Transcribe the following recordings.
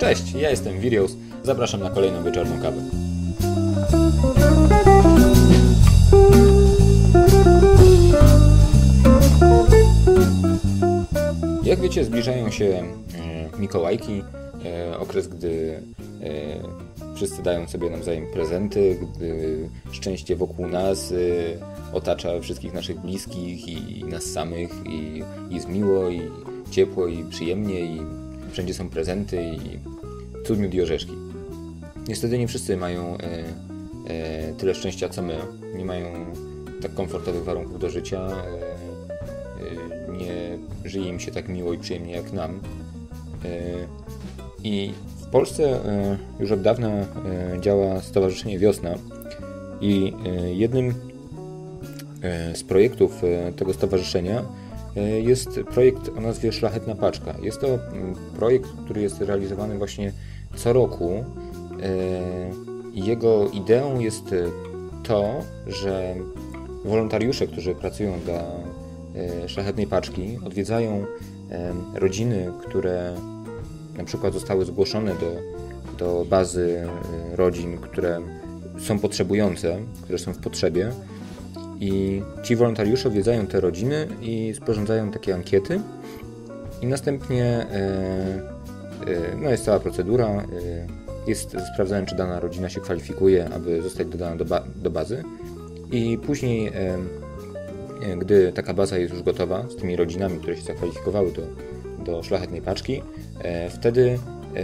Cześć, ja jestem Virios, zapraszam na kolejną wieczorną kawę. Jak wiecie, zbliżają się Mikołajki, okres, gdy wszyscy dają sobie nawzajem prezenty, gdy szczęście wokół nas otacza wszystkich naszych bliskich i nas samych i jest miło i ciepło i przyjemnie i wszędzie są prezenty i cud, miód i orzeszki. Niestety nie wszyscy mają tyle szczęścia co my, nie mają tak komfortowych warunków do życia, nie żyje im się tak miło i przyjemnie jak nam. I w Polsce już od dawna działa Stowarzyszenie Wiosna i jednym z projektów tego stowarzyszenia jest projekt o nazwie Szlachetna Paczka. Jest to projekt, który jest realizowany właśnie co roku. Jego ideą jest to, że wolontariusze, którzy pracują dla Szlachetnej Paczki, odwiedzają rodziny, które na przykład zostały zgłoszone do bazy rodzin, które są potrzebujące, które są w potrzebie. I ci wolontariusze odwiedzają te rodziny i sporządzają takie ankiety i następnie jest cała procedura, jest sprawdzane, czy dana rodzina się kwalifikuje, aby zostać dodana do bazy i później, gdy taka baza jest już gotowa z tymi rodzinami, które się zakwalifikowały do Szlachetnej Paczki, wtedy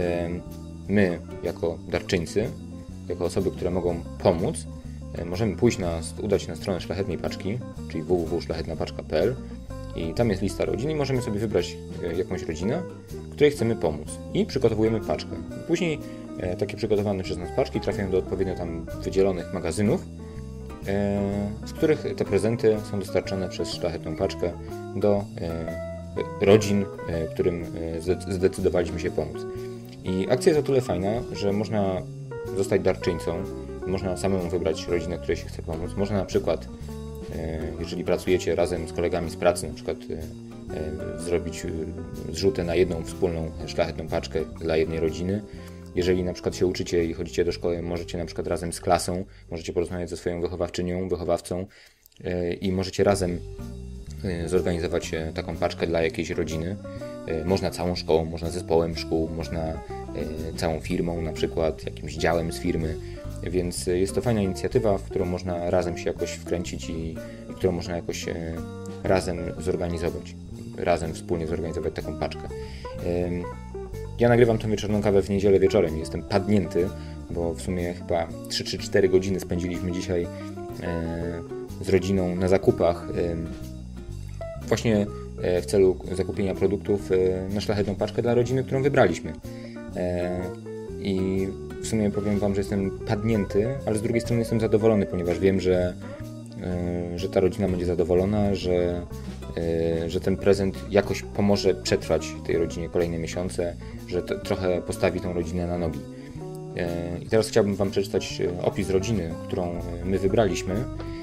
my jako darczyńcy, jako osoby, które mogą pomóc, możemy udać się na stronę Szlachetnej Paczki, czyli www.szlachetnapaczka.pl i tam jest lista rodzin i możemy sobie wybrać jakąś rodzinę, której chcemy pomóc i przygotowujemy paczkę. Później takie przygotowane przez nas paczki trafiają do odpowiednio tam wydzielonych magazynów, z których te prezenty są dostarczone przez Szlachetną Paczkę do rodzin, którym zdecydowaliśmy się pomóc. I akcja jest o tyle fajna, że można zostać darczyńcą, można samemu wybrać rodzinę, której się chce pomóc. Można na przykład, jeżeli pracujecie razem z kolegami z pracy, na przykład zrobić zrzutę na jedną wspólną Szlachetną Paczkę dla jednej rodziny. Jeżeli na przykład się uczycie i chodzicie do szkoły, możecie na przykład razem z klasą, możecie porozmawiać ze swoją wychowawczynią, wychowawcą i możecie razem zorganizować taką paczkę dla jakiejś rodziny. Można całą szkołą, można zespołem szkół, można całą firmą, na przykład jakimś działem z firmy, więc jest to fajna inicjatywa, w którą można razem się jakoś wkręcić i którą można jakoś razem zorganizować, wspólnie zorganizować taką paczkę. Ja nagrywam tą wieczorną kawę w niedzielę wieczorem, jestem padnięty, bo w sumie chyba 3 czy 4 godziny spędziliśmy dzisiaj z rodziną na zakupach właśnie w celu zakupienia produktów na Szlachetną Paczkę dla rodziny, którą wybraliśmy. I w sumie powiem Wam, że jestem padnięty, ale z drugiej strony jestem zadowolony, ponieważ wiem, że ta rodzina będzie zadowolona, że ten prezent jakoś pomoże przetrwać tej rodzinie kolejne miesiące, że trochę postawi tą rodzinę na nogi. I teraz chciałbym Wam przeczytać opis rodziny, którą my wybraliśmy.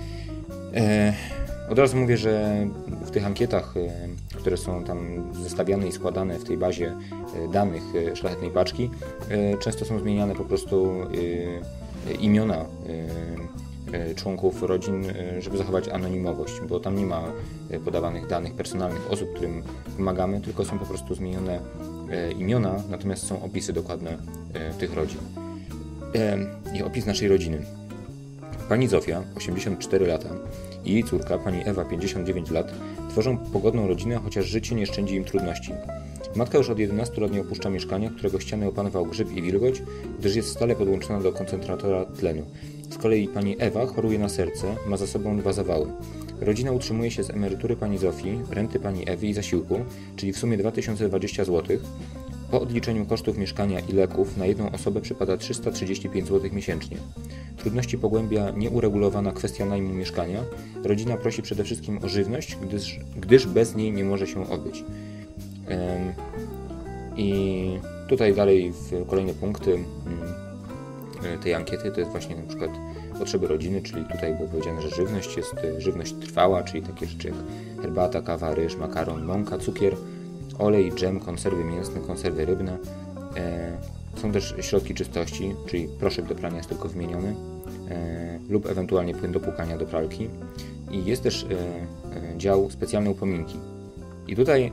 Od razu mówię, że w tych ankietach, które są tam zestawiane i składane w tej bazie danych Szlachetnej Paczki, często są zmieniane po prostu imiona członków rodzin, żeby zachować anonimowość, bo tam nie ma podawanych danych personalnych osób, którym pomagamy, tylko są po prostu zmienione imiona, natomiast są opisy dokładne tych rodzin. I opis naszej rodziny. Pani Zofia, 84 lata, i jej córka, pani Ewa, 59 lat, tworzą pogodną rodzinę, chociaż życie nie szczędzi im trudności. Matka już od 11 lat nie opuszcza mieszkania, którego ściany opanował grzyb i wilgoć, gdyż jest stale podłączona do koncentratora tlenu. Z kolei pani Ewa choruje na serce, ma za sobą 2 zawały. Rodzina utrzymuje się z emerytury pani Zofii, renty pani Ewy i zasiłku, czyli w sumie 2020 zł. Po odliczeniu kosztów mieszkania i leków na jedną osobę przypada 335 zł miesięcznie. Trudności pogłębia nieuregulowana kwestia najmu mieszkania. Rodzina prosi przede wszystkim o żywność, gdyż bez niej nie może się obyć. I tutaj dalej w kolejne punkty tej ankiety to jest właśnie na przykład potrzeby rodziny, czyli tutaj było powiedziane, że żywność jest żywność trwała, czyli takie rzeczy jak herbata, kawa, ryż, makaron, mąka, cukier, olej, dżem, konserwy mięsne, konserwy rybne. Są też środki czystości, czyli proszek do prania jest tylko wymieniony, lub ewentualnie płyn do płukania do pralki. I jest też dział specjalne upominki. I tutaj,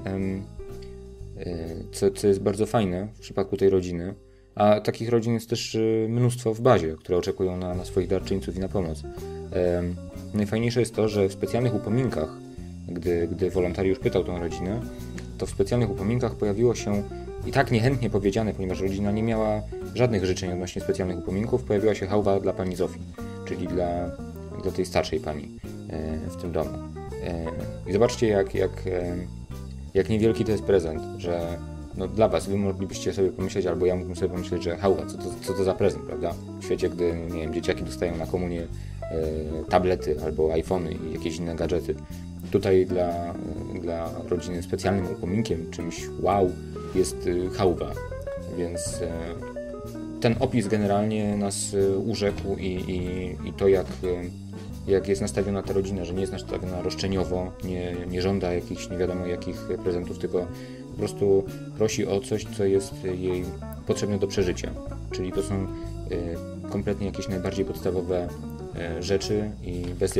co jest bardzo fajne w przypadku tej rodziny, a takich rodzin jest też mnóstwo w bazie, które oczekują na swoich darczyńców i na pomoc. Najfajniejsze jest to, że w specjalnych upominkach, gdy wolontariusz pytał tą rodzinę, to w specjalnych upominkach pojawiło się i tak niechętnie powiedziane, ponieważ rodzina nie miała żadnych życzeń odnośnie specjalnych upominków, pojawiła się chałwa dla pani Zofii, czyli dla tej starszej pani w tym domu. I zobaczcie, jak niewielki to jest prezent, że no dla was, wy moglibyście sobie pomyśleć, albo ja mógłbym sobie pomyśleć, że chałwa, co to za prezent, prawda? W świecie, gdy, nie wiem, dzieciaki dostają na komunię tablety albo iPhony i jakieś inne gadżety. Tutaj dla rodziny specjalnym upominkiem, czymś wow, jest chałwa, więc ten opis generalnie nas urzekł i to jak jest nastawiona ta rodzina, że nie jest nastawiona roszczeniowo, nie żąda jakichś nie wiadomo jakich prezentów, tylko po prostu prosi o coś, co jest jej potrzebne do przeżycia. Czyli to są kompletnie jakieś najbardziej podstawowe rzeczy i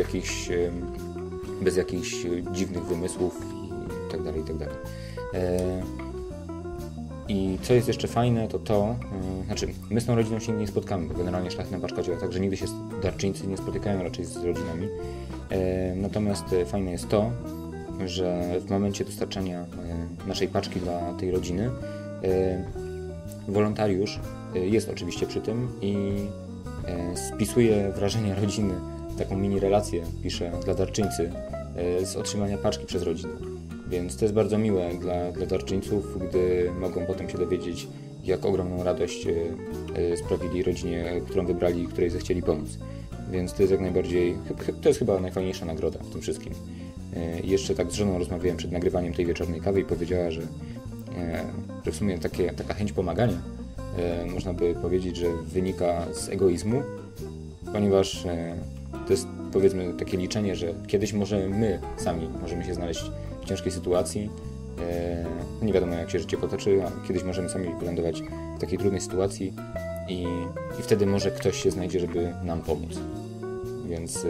bez jakichś dziwnych wymysłów i tak dalej, i tak dalej. I co jest jeszcze fajne, to znaczy my z tą rodziną się nie spotkamy, bo generalnie Szlachetna Paczka działa tak, że nigdy się darczyńcy nie spotykają raczej z rodzinami. Natomiast fajne jest to, że w momencie dostarczania naszej paczki dla tej rodziny wolontariusz jest oczywiście przy tym i spisuje wrażenia rodziny, taką mini relację pisze dla darczyńcy z otrzymania paczki przez rodzinę. Więc to jest bardzo miłe dla darczyńców, gdy mogą potem się dowiedzieć, jak ogromną radość sprawili rodzinie, którą wybrali i której zechcieli pomóc. Więc to jest jak najbardziej, to jest chyba najfajniejsza nagroda w tym wszystkim. I jeszcze tak z żoną rozmawiałem przed nagrywaniem tej wieczornej kawy i powiedziała, że w sumie taka chęć pomagania, można by powiedzieć, że wynika z egoizmu, ponieważ to jest, powiedzmy, takie liczenie, że kiedyś może my sami możemy się znaleźć w ciężkiej sytuacji, nie wiadomo jak się życie potoczy, a kiedyś możemy sami wylądować w takiej trudnej sytuacji i wtedy może ktoś się znajdzie, żeby nam pomóc. Więc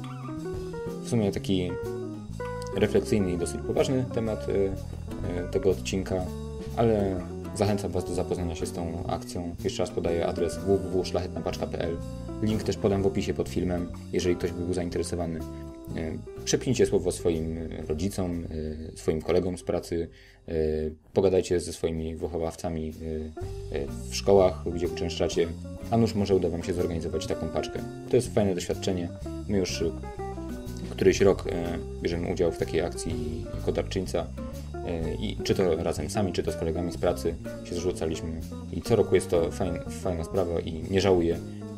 w sumie taki refleksyjny i dosyć poważny temat tego odcinka, ale zachęcam Was do zapoznania się z tą akcją. Jeszcze raz podaję adres www.szlachetnapaczka.pl. Link też podam w opisie pod filmem, jeżeli ktoś by był zainteresowany. Przepnijcie słowo swoim rodzicom, swoim kolegom z pracy, pogadajcie ze swoimi wychowawcami w szkołach, gdzie uczęszczacie, a nuż może uda Wam się zorganizować taką paczkę. To jest fajne doświadczenie. My już któryś rok bierzemy udział w takiej akcji jako darczyńca i czy to razem sami, czy to z kolegami z pracy się zrzucaliśmy i co roku jest to fajna sprawa i nie żałuję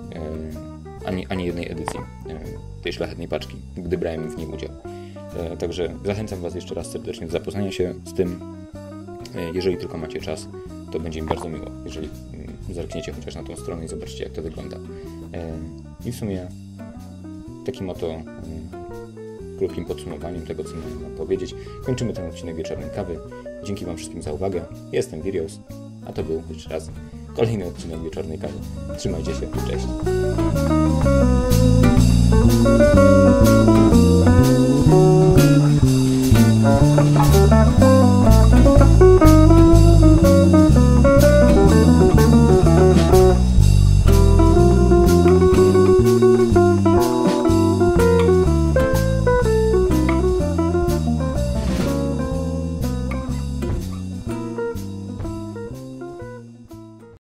ani jednej edycji tej Szlachetnej Paczki, gdy brałem w niej udział. Także zachęcam Was jeszcze raz serdecznie do zapoznania się z tym. Jeżeli tylko macie czas, to będzie mi bardzo miło, jeżeli zerkniecie chociaż na tą stronę i zobaczycie, jak to wygląda. I w sumie takim oto krótkim podsumowaniem tego, co miałem Wam powiedzieć, kończymy ten odcinek Wieczornej Kawy. Dzięki Wam wszystkim za uwagę. Jestem Virios, a to był jeszcze raz kolejny odcinek Wieczornej Kawy. Trzymajcie się, cześć!